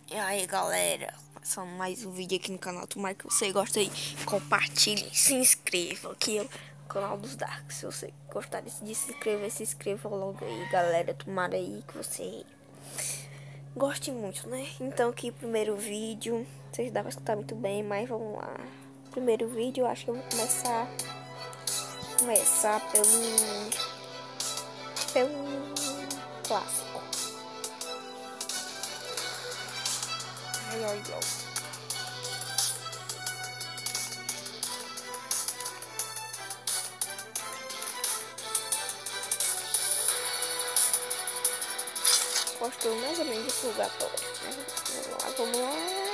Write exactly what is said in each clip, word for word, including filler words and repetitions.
E aí galera, passando mais um vídeo aqui no canal. Tomara que você goste aí, compartilhe, se inscreva aqui no canal dos Darks. Se você gostar de se inscrever, se inscreva logo aí galera. Tomara aí que você goste muito, né? Então aqui primeiro vídeo, vocês dá pra escutar muito bem, mas vamos lá. Primeiro vídeo, eu acho que eu vou começar Começar pelo Pelo clássico. Ai, ai, ai. Gostou mais ou menos de purgatório, né? Vamos lá, vamos lá.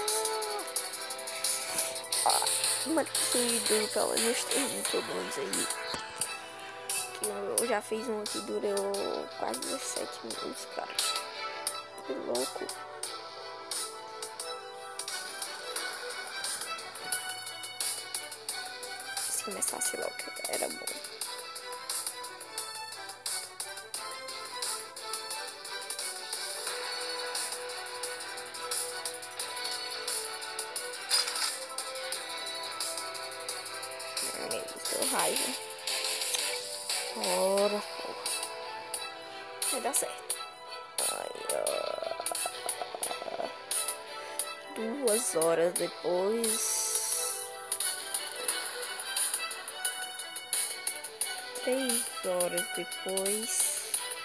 Ah, mas que foi duro, pelo menos tem todos aí. Eu já fiz um que durou quase dezessete minutos, cara. Que louco. Se começasse logo, era bom. Ai, tô raiva. Ora, porra. Vai dar certo. Ai, ó. Duas horas depois. Três horas depois.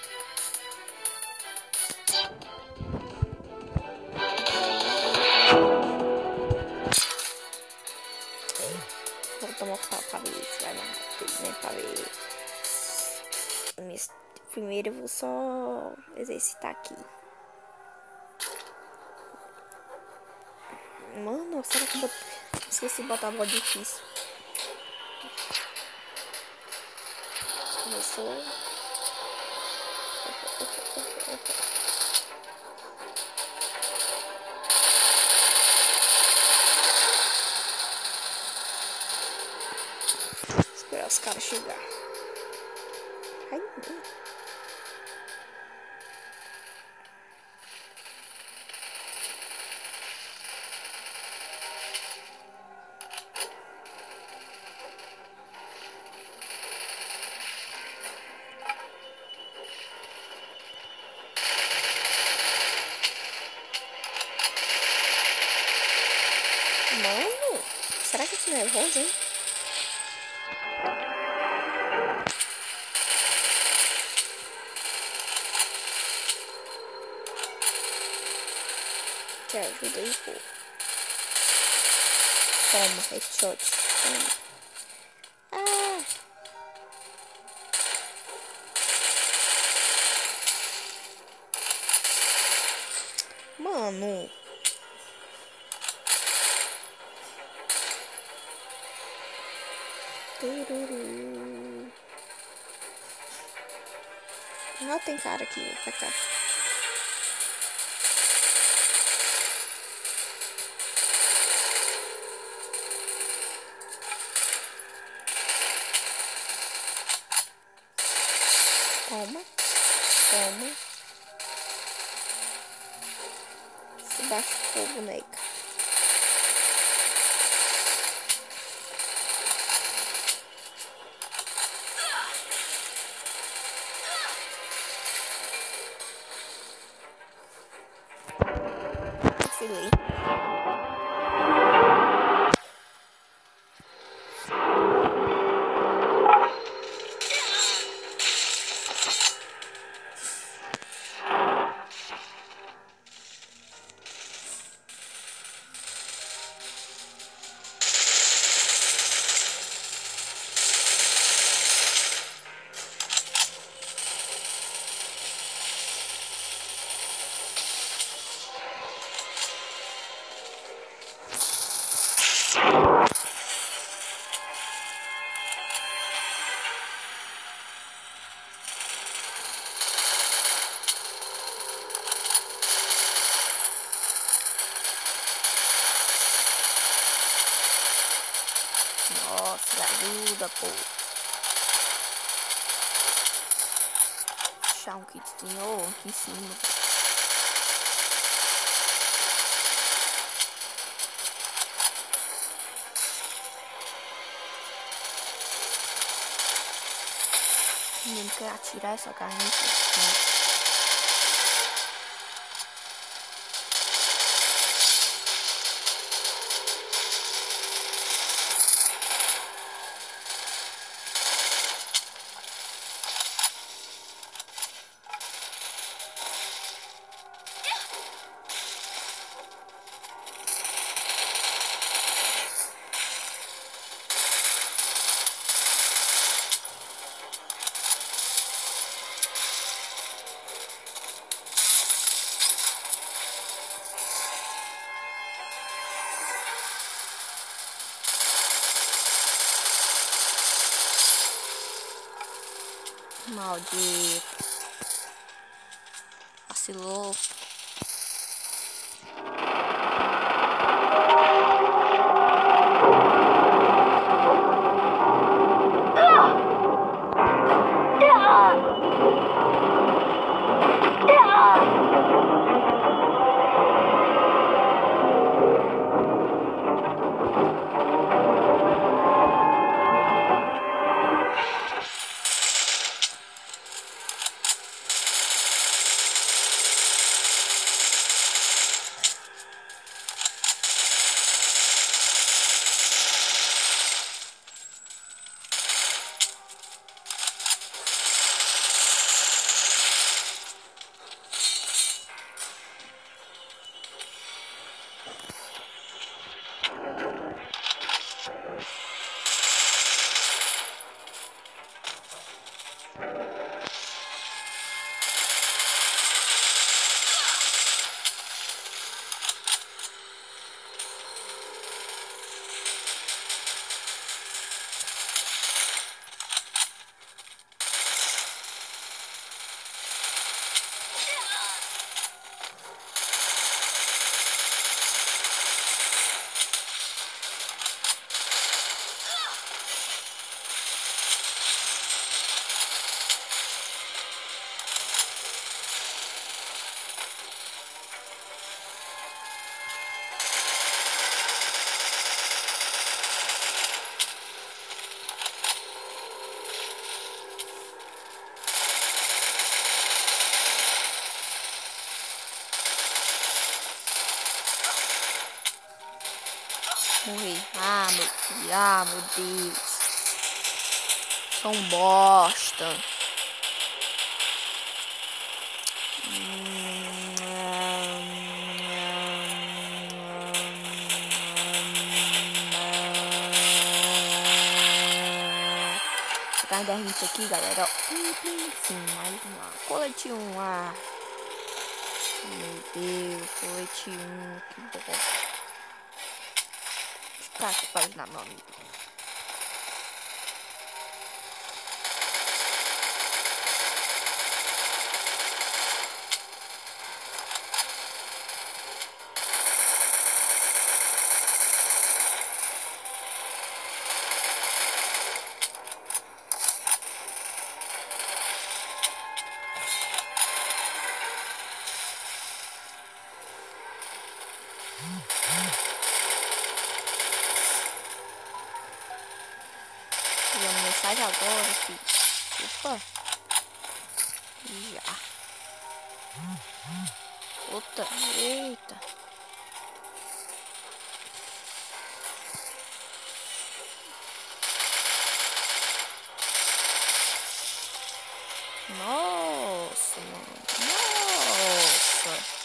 Vou tomar pra ver se vai mais rápido, né? Pra ver. Primeiro eu vou só exercitar aqui. Mano, será que eu bot... esqueci de botar a bola difícil? Começou. Esperar os caras chegar. Ai, meu. Mano, será que eu tô nervoso, hein? Te ajuda aí, pô. Toma, headshot. Toma. Ah! Mano. Tururu. Ah, tem cara aqui, vem pra cá. Toma, toma. Se machucou, boneca. Vacilei. Nossa, ajuda, pô. Deixar um kitzinho aqui em cima. quer atirar essa carniça? Não. Maldito. Vacilou. Morri. Ah, meu filho. Ah, meu Deus. São bosta. Tá dez minutos aqui, galera. Sim, mais uma. Colete um. Ah. Meu Deus. Colete um. Que bosta. Tá aqui para ajudar meu amigo. Chegando mensagem agora, filho. Opa. Já. Outra. Eita. Nossa, mano. Nossa.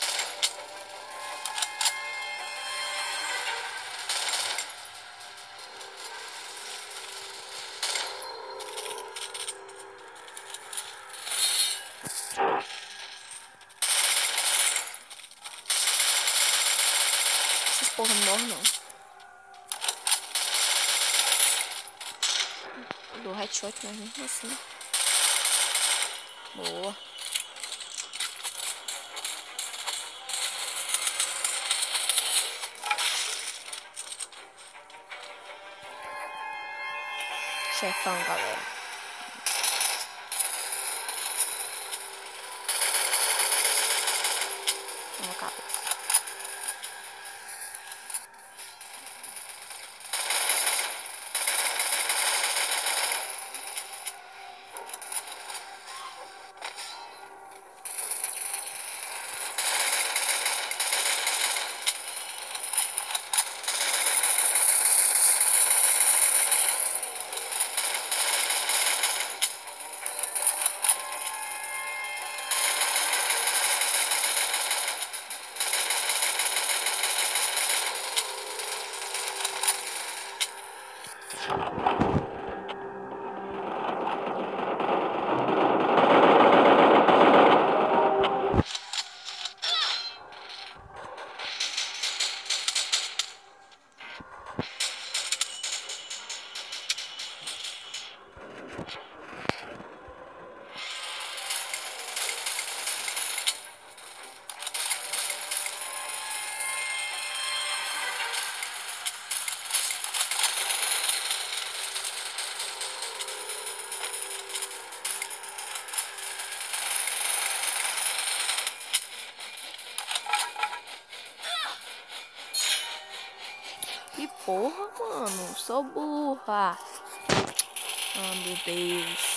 Esses porra não morrem, não. Eu dou headshot, mas mesmo assim. Boa. Chefão, galera. Na cabeça. Porra, mano, sou burra. Ah, meu Deus.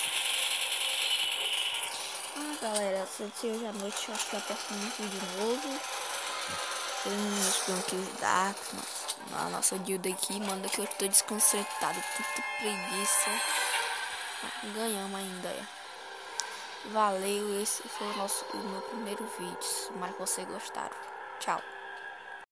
Ah, galera, se hoje à noite eu acho que eu aperto um vídeo novo. Tem meus banquinhos darks, nossa, a nossa guilda aqui, manda que eu tô desconcertado, tanta preguiça. Ah, ganhamos ainda, é. Valeu, esse foi o nosso o meu primeiro vídeo. Espero que vocês gostaram. Tchau.